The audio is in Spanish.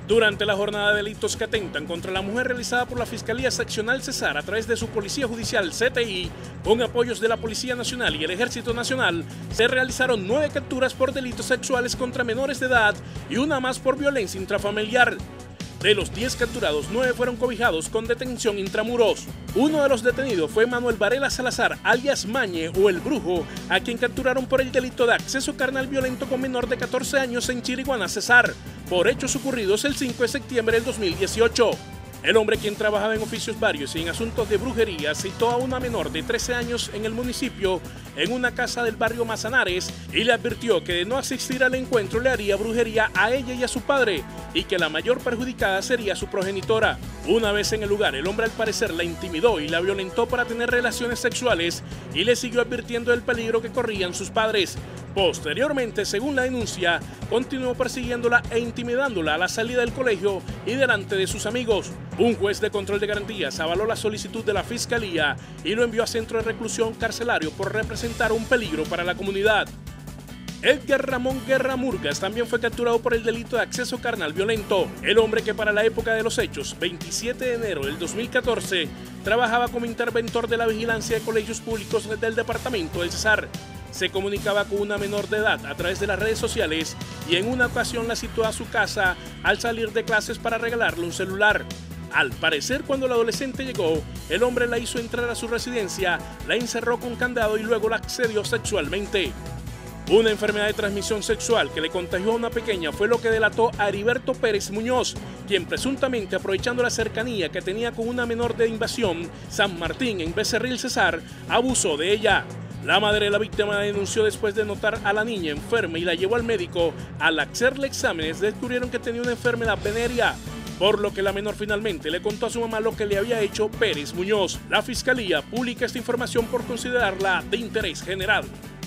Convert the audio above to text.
Durante la jornada de delitos que atentan contra la mujer realizada por la Fiscalía Seccional Cesar a través de su Policía Judicial CTI, con apoyos de la Policía Nacional y el Ejército Nacional, se realizaron 9 capturas por delitos sexuales contra menores de edad y una más por violencia intrafamiliar. De los 10 capturados, 9 fueron cobijados con detención intramuros. Uno de los detenidos fue Manuel Varela Salazar, alias Mañe o El Brujo, a quien capturaron por el delito de acceso carnal violento con menor de 14 años en Chiriguaná, Cesar, por hechos ocurridos el 5 de septiembre del 2018. El hombre, quien trabajaba en oficios varios y en asuntos de brujería, citó a una menor de 13 años en el municipio en una casa del barrio Manzanares y le advirtió que de no asistir al encuentro le haría brujería a ella y a su padre y que la mayor perjudicada sería su progenitora. Una vez en el lugar, el hombre al parecer la intimidó y la violentó para tener relaciones sexuales y le siguió advirtiendo del peligro que corrían sus padres. Posteriormente, según la denuncia, continuó persiguiéndola e intimidándola a la salida del colegio y delante de sus amigos. Un juez de control de garantías avaló la solicitud de la Fiscalía y lo envió a centro de reclusión carcelario por representar un peligro para la comunidad. Edgar Ramón Guerra Murgas también fue capturado por el delito de acceso carnal violento. El hombre, que para la época de los hechos, 27 de enero del 2014, trabajaba como interventor de la vigilancia de colegios públicos del departamento del Cesar, se comunicaba con una menor de edad a través de las redes sociales y en una ocasión la citó a su casa al salir de clases para regalarle un celular. Al parecer, cuando la adolescente llegó, el hombre la hizo entrar a su residencia, la encerró con candado y luego la accedió sexualmente. Una enfermedad de transmisión sexual que le contagió a una pequeña fue lo que delató a Heriberto Pérez Muñoz, quien presuntamente, aprovechando la cercanía que tenía con una menor de Invasión San Martín en Becerril, Cesar, abusó de ella. La madre de la víctima la denunció después de notar a la niña enferma y la llevó al médico. Al hacerle exámenes, descubrieron que tenía una enfermedad venérea, por lo que la menor finalmente le contó a su mamá lo que le había hecho Pérez Muñoz. La Fiscalía publica esta información por considerarla de interés general.